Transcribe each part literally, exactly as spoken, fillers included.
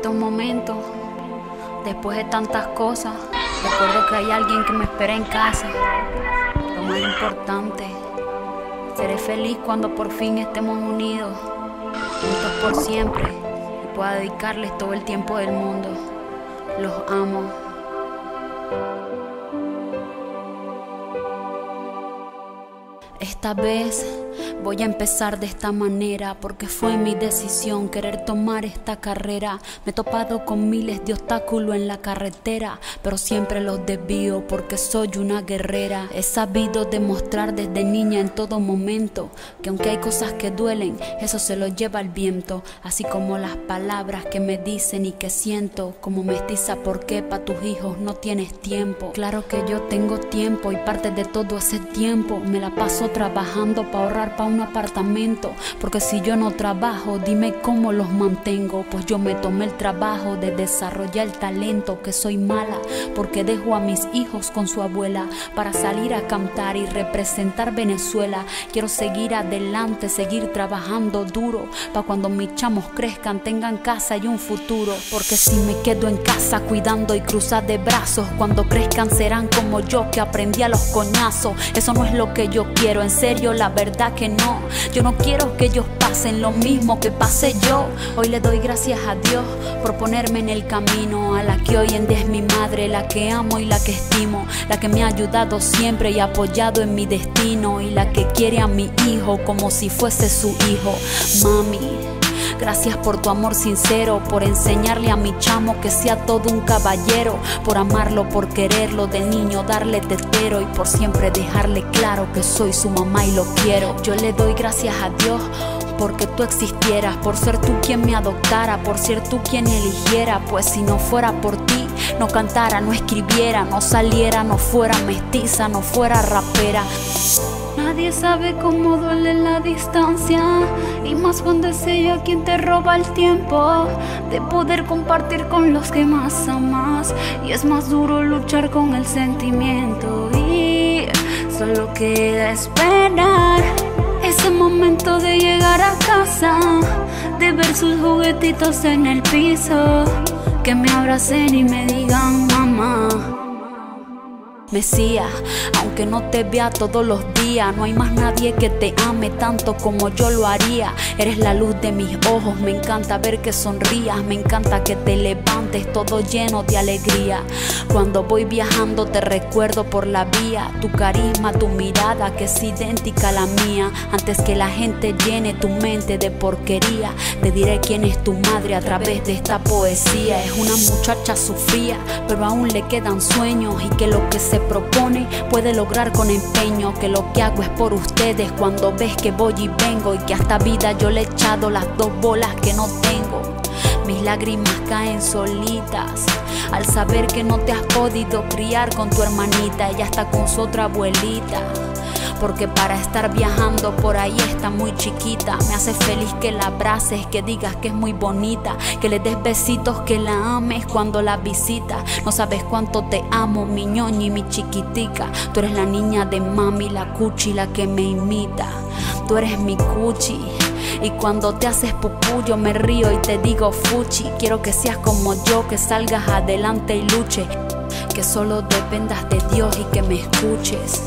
estos momentos, después de tantas cosas, recuerdo que hay alguien que me espera en casa. Lo más importante, seré feliz cuando por fin estemos unidos, juntos por siempre, y pueda dedicarles todo el tiempo del mundo. Los amo. Esta vez voy a empezar de esta manera, porque fue mi decisión querer tomar esta carrera. Me he topado con miles de obstáculos en la carretera, pero siempre los desvío porque soy una guerrera. He sabido demostrar desde niña en todo momento que aunque hay cosas que duelen, eso se lo lleva el viento. Así como las palabras que me dicen y que siento como mestiza, porque pa' tus hijos no tienes tiempo. Claro que yo tengo tiempo y parte de todo ese tiempo me la paso trabajando para ahorrar para un apartamento, porque si yo no trabajo, dime cómo los mantengo. Pues yo me tomé el trabajo de desarrollar el talento, que soy mala porque dejo a mis hijos con su abuela para salir a cantar y representar Venezuela. Quiero seguir adelante, seguir trabajando duro, para cuando mis chamos crezcan tengan casa y un futuro. Porque si me quedo en casa cuidando y cruzar de brazos, cuando crezcan serán como yo, que aprendí a los coñazos. Eso no es lo que yo quiero, en serio, la verdad que no. Yo no quiero que ellos pasen lo mismo que pasé yo. Hoy le doy gracias a Dios por ponerme en el camino, a la que hoy en día es mi madre, la que amo y la que estimo, la que me ha ayudado siempre y apoyado en mi destino, y la que quiere a mi hijo como si fuese su hijo. Mami, gracias por tu amor sincero, por enseñarle a mi chamo que sea todo un caballero, por amarlo, por quererlo de niño, darle tetero, y por siempre dejarle claro que soy su mamá y lo quiero. Yo le doy gracias a Dios porque tú existieras, por ser tú quien me adoptara, por ser tú quien eligiera. Pues si no fuera por ti, no cantara, no escribiera, no saliera, no fuera mestiza, no fuera rapera. Nadie sabe cómo duele la distancia, y más cuando es ella quien te roba el tiempo de poder compartir con los que más amas. Y es más duro luchar con el sentimiento, y solo queda esperar ese momento de llegar a casa, de ver sus juguetitos en el piso, que me abracen y me digan mamá. Mesías, aunque no te vea todos los días, no hay más nadie que te ame tanto como yo lo haría. Eres la luz de mis ojos, me encanta ver que sonrías, me encanta que te levantes todo lleno de alegría. Cuando voy viajando te recuerdo por la vía, tu carisma, tu mirada que es idéntica a la mía. Antes que la gente llene tu mente de porquería, te diré quién es tu madre a través de esta poesía. Es una muchacha sufría, pero aún le quedan sueños, y que lo que se propone puede lograr con empeño, que lo que hago es por ustedes. Cuando ves que voy y vengo, y que a esta vida yo le he echado las dos bolas que no tengo, mis lágrimas caen solitas al saber que no te has podido criar con tu hermanita, ella está con su otra abuelita. Porque para estar viajando por ahí está muy chiquita. Me hace feliz que la abraces, que digas que es muy bonita, que le des besitos, que la ames cuando la visitas. No sabes cuánto te amo, mi ñoñi, mi chiquitica. Tú eres la niña de mami, la cuchi, la que me imita. Tú eres mi cuchi, y cuando te haces pupú yo me río y te digo fuchi. Quiero que seas como yo, que salgas adelante y luche, que solo dependas de Dios y que me escuches.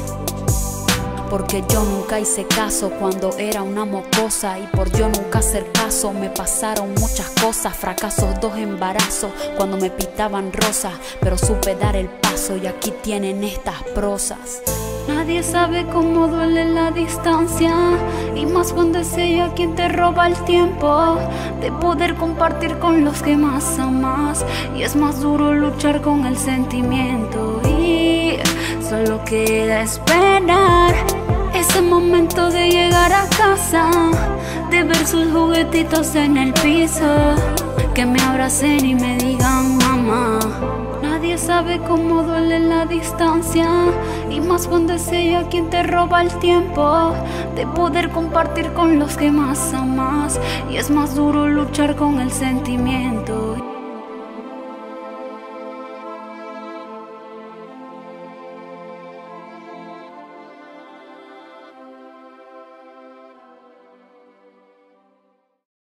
Porque yo nunca hice caso cuando era una mocosa, y por yo nunca hacer caso me pasaron muchas cosas. Fracasos, dos embarazos, cuando me pitaban rosas, pero supe dar el paso y aquí tienen estas prosas. Nadie sabe cómo duele la distancia, y más cuando es ella quien te roba el tiempo de poder compartir con los que más amas. Y es más duro luchar con el sentimiento, y solo queda esperar ese momento de llegar a casa, de ver sus juguetitos en el piso, que me abracen y me digan mamá. Nadie sabe cómo duele la distancia, y más cuando es ella quien te roba el tiempo de poder compartir con los que más amas. Y es más duro luchar con el sentimiento.